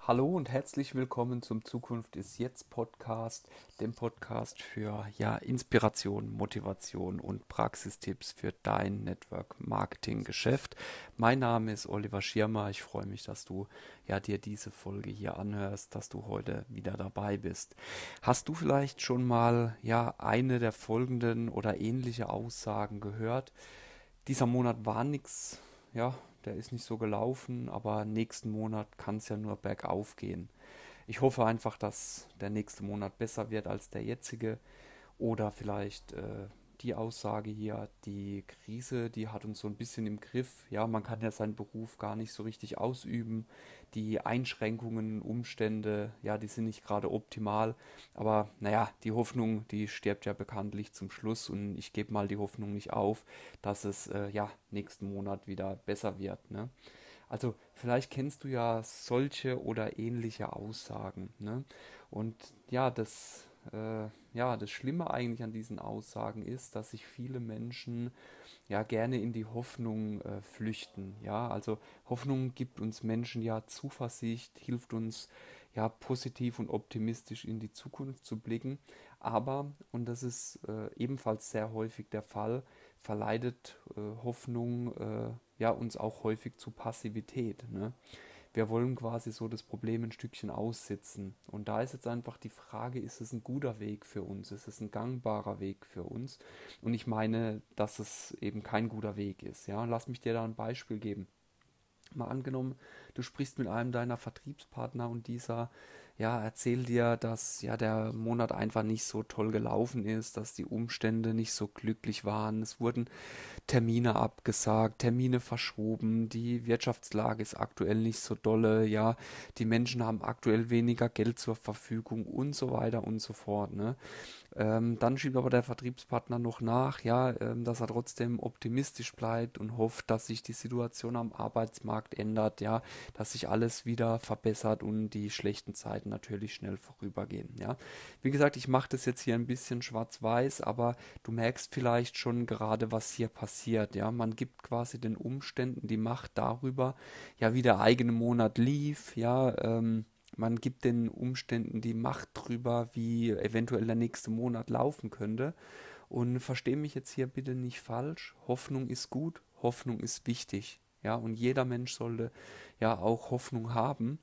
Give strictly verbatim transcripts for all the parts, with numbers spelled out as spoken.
Hallo und herzlich willkommen zum Zukunft ist jetzt Podcast, dem Podcast für ja, Inspiration, Motivation und Praxistipps für dein Network Marketing Geschäft. Mein Name ist Oliver Schirmer. Ich freue mich, dass du ja dir diese Folge hier anhörst, dass du heute wieder dabei bist. Hast du vielleicht schon mal ja eine der folgenden oder ähnliche Aussagen gehört? Dieser Monat war nix, ja, der ist nicht so gelaufen, aber nächsten Monat kann es ja nur bergauf gehen. Ich hoffe einfach, dass der nächste Monat besser wird als der jetzige. Oder vielleicht äh, die Aussage hier, die Krise, die hat uns so ein bisschen im Griff. Ja, man kann ja seinen Beruf gar nicht so richtig ausüben. Die Einschränkungen, Umstände, ja, die sind nicht gerade optimal. Aber naja, die Hoffnung, die stirbt ja bekanntlich zum Schluss. Und ich gebe mal die Hoffnung nicht auf, dass es äh, ja nächsten Monat wieder besser wird. Ne? Also vielleicht kennst du ja solche oder ähnliche Aussagen. Ne? Und ja, das, äh, ja, das Schlimme eigentlich an diesen Aussagen ist, dass sich viele Menschen ja gerne in die Hoffnung äh, flüchten. Ja, also Hoffnung gibt uns Menschen ja Zuversicht, hilft uns ja positiv und optimistisch in die Zukunft zu blicken. Aber, und das ist äh, ebenfalls sehr häufig der Fall, verleitet äh, Hoffnung äh, ja uns auch häufig zu Passivität. Ne? Wir wollen quasi so das Problem ein Stückchen aussitzen. Und da ist jetzt einfach die Frage, ist es ein guter Weg für uns? Ist es ein gangbarer Weg für uns? Und ich meine, dass es eben kein guter Weg ist. Ja, lass mich dir da ein Beispiel geben. Mal angenommen, du sprichst mit einem deiner Vertriebspartner und dieser ja, erzählt dir, dass ja der Monat einfach nicht so toll gelaufen ist, dass die Umstände nicht so glücklich waren. Es wurden Termine abgesagt, Termine verschoben, die Wirtschaftslage ist aktuell nicht so dolle, ja, die Menschen haben aktuell weniger Geld zur Verfügung und so weiter und so fort, ne? Ähm, dann schiebt aber der Vertriebspartner noch nach, ja, ähm, dass er trotzdem optimistisch bleibt und hofft, dass sich die Situation am Arbeitsmarkt ändert, ja, dass sich alles wieder verbessert und die schlechten Zeiten natürlich schnell vorübergehen, ja. Wie gesagt, ich mache das jetzt hier ein bisschen schwarz-weiß, aber du merkst vielleicht schon gerade, was hier passiert, ja. Man gibt quasi den Umständen die Macht darüber, ja, wie der eigene Monat lief, ja, ähm, man gibt den Umständen die Macht drüber, wie eventuell der nächste Monat laufen könnte. Und verstehe mich jetzt hier bitte nicht falsch. Hoffnung ist gut, Hoffnung ist wichtig. Ja, und jeder Mensch sollte ja auch Hoffnung haben.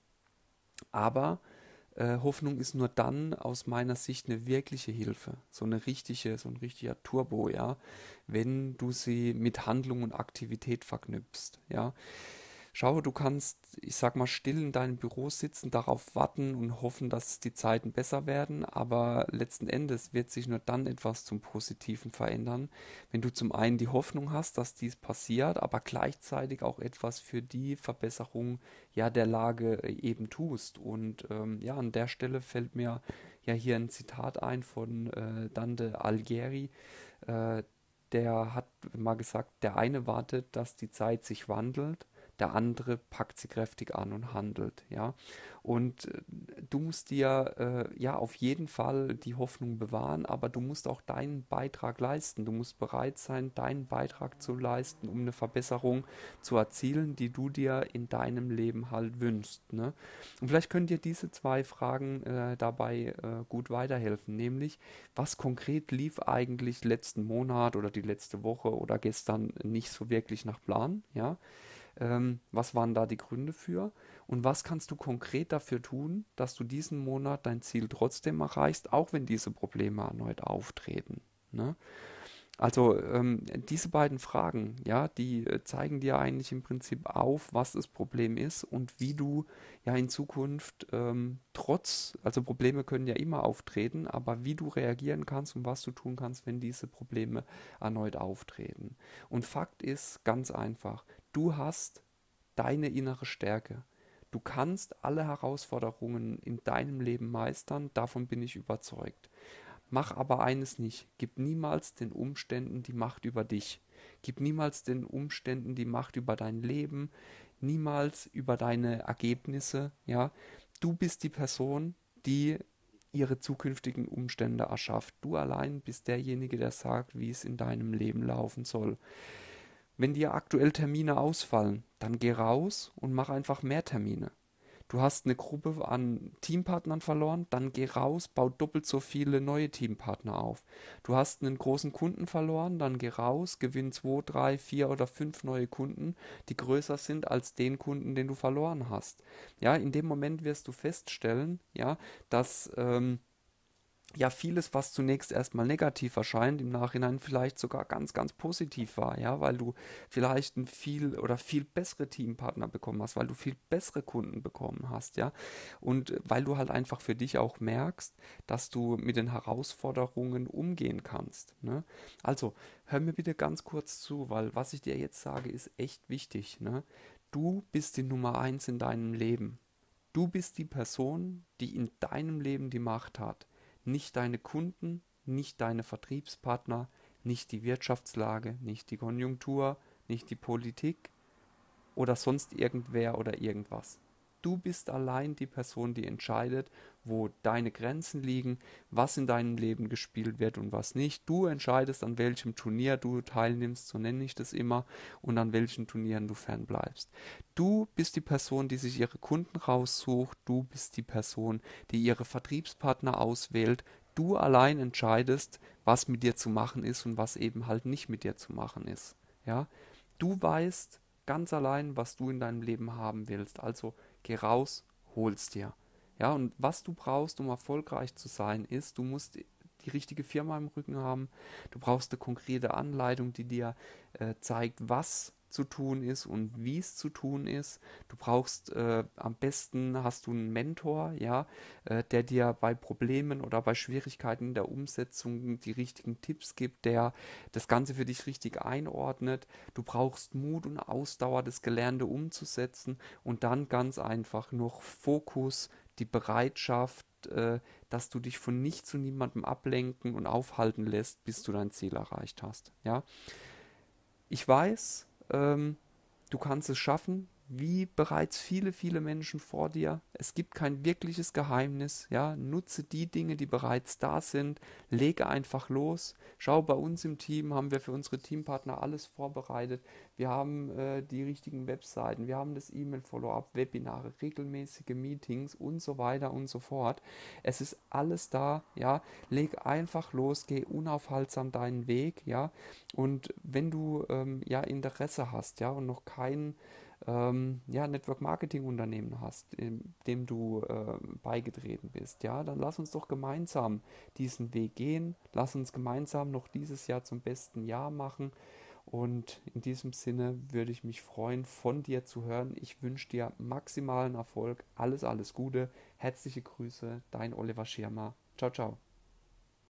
Aber äh, Hoffnung ist nur dann aus meiner Sicht eine wirkliche Hilfe. So eine richtige, so ein richtiger Turbo, ja, wenn du sie mit Handlung und Aktivität verknüpfst. Ja, schau, du kannst, ich sag mal, still in deinem Büro sitzen, darauf warten und hoffen, dass die Zeiten besser werden, aber letzten Endes wird sich nur dann etwas zum Positiven verändern, wenn du zum einen die Hoffnung hast, dass dies passiert, aber gleichzeitig auch etwas für die Verbesserung ja der Lage äh, eben tust. Und ähm, ja, an der Stelle fällt mir ja hier ein Zitat ein von äh, Dante Alighieri. Äh, Der hat mal gesagt, der eine wartet, dass die Zeit sich wandelt, der andere packt sie kräftig an und handelt, ja. Und äh, du musst dir äh, ja auf jeden Fall die Hoffnung bewahren, aber du musst auch deinen Beitrag leisten. Du musst bereit sein, deinen Beitrag zu leisten, um eine Verbesserung zu erzielen, die du dir in deinem Leben halt wünschst, ne? Und vielleicht können dir diese zwei Fragen äh, dabei äh, gut weiterhelfen, nämlich, was konkret lief eigentlich letzten Monat oder die letzte Woche oder gestern nicht so wirklich nach Plan, ja? Ähm, was waren da die Gründe für? Und was kannst du konkret dafür tun, dass du diesen Monat dein Ziel trotzdem erreichst, auch wenn diese Probleme erneut auftreten? Ne? Also ähm, diese beiden Fragen, ja, die äh, zeigen dir eigentlich im Prinzip auf, was das Problem ist und wie du ja in Zukunft ähm, trotz, also Probleme können ja immer auftreten, aber wie du reagieren kannst und was du tun kannst, wenn diese Probleme erneut auftreten. Und Fakt ist ganz einfach, du hast deine innere Stärke. Du kannst alle Herausforderungen in deinem Leben meistern, davon bin ich überzeugt. Mach aber eines nicht, gib niemals den Umständen die Macht über dich. Gib niemals den Umständen die Macht über dein Leben, niemals über deine Ergebnisse, ja. Du bist die Person, die ihre zukünftigen Umstände erschafft. Du allein bist derjenige, der sagt, wie es in deinem Leben laufen soll. Wenn dir aktuell Termine ausfallen, dann geh raus und mach einfach mehr Termine. Du hast eine Gruppe an Teampartnern verloren, dann geh raus, bau doppelt so viele neue Teampartner auf. Du hast einen großen Kunden verloren, dann geh raus, gewinn zwei, drei, vier oder fünf neue Kunden, die größer sind als den Kunden, den du verloren hast. Ja, in dem Moment wirst du feststellen, ja, dass ähm, ja vieles, was zunächst erstmal negativ erscheint, im Nachhinein vielleicht sogar ganz, ganz positiv war, ja, weil du vielleicht ein viel oder viel bessere Teampartner bekommen hast, weil du viel bessere Kunden bekommen hast, ja, und weil du halt einfach für dich auch merkst, dass du mit den Herausforderungen umgehen kannst, ne? Also, hör mir bitte ganz kurz zu, weil was ich dir jetzt sage, ist echt wichtig, ne? Du bist die Nummer eins in deinem Leben. Du bist die Person, die in deinem Leben die Macht hat. Nicht deine Kunden, nicht deine Vertriebspartner, nicht die Wirtschaftslage, nicht die Konjunktur, nicht die Politik oder sonst irgendwer oder irgendwas. Du bist allein die Person, die entscheidet, wo deine Grenzen liegen, was in deinem Leben gespielt wird und was nicht. Du entscheidest, an welchem Turnier du teilnimmst, so nenne ich das immer, und an welchen Turnieren du fernbleibst. Du bist die Person, die sich ihre Kunden raussucht. Du bist die Person, die ihre Vertriebspartner auswählt. Du allein entscheidest, was mit dir zu machen ist und was eben halt nicht mit dir zu machen ist. Ja? Du weißt ganz allein, was du in deinem Leben haben willst. Also geh raus, hol's dir. Ja, und was du brauchst, um erfolgreich zu sein, ist, du musst die richtige Firma im Rücken haben. Du brauchst eine konkrete Anleitung, die dir äh, zeigt, was zu tun ist und wie es zu tun ist. Du brauchst äh, am besten hast du einen Mentor, ja, äh, der dir bei Problemen oder bei Schwierigkeiten in der Umsetzung die richtigen Tipps gibt, der das Ganze für dich richtig einordnet. Du brauchst Mut und Ausdauer, das Gelernte umzusetzen und dann ganz einfach noch Fokus, die Bereitschaft, äh, dass du dich von nichts und niemandem ablenken und aufhalten lässt, bis du dein Ziel erreicht hast. Ja, ich weiß, ähm, du kannst es schaffen, wie bereits viele, viele Menschen vor dir. Es gibt kein wirkliches Geheimnis. Ja, nutze die Dinge, die bereits da sind. Lege einfach los. Schau, bei uns im Team haben wir für unsere Teampartner alles vorbereitet. Wir haben äh, die richtigen Webseiten, wir haben das E-Mail-Follow-up, Webinare, regelmäßige Meetings und so weiter und so fort. Es ist alles da. Ja, leg einfach los, geh unaufhaltsam deinen Weg. Ja, und wenn du ähm, ja Interesse hast, ja, und noch kein ähm, ja, Network Marketing Unternehmen hast, in dem du äh, beigetreten bist, ja, dann lass uns doch gemeinsam diesen Weg gehen. Lass uns gemeinsam noch dieses Jahr zum besten Jahr machen. Und in diesem Sinne würde ich mich freuen, von dir zu hören. Ich wünsche dir maximalen Erfolg. Alles, alles Gute. Herzliche Grüße, dein Oliver Schirmer. Ciao, ciao.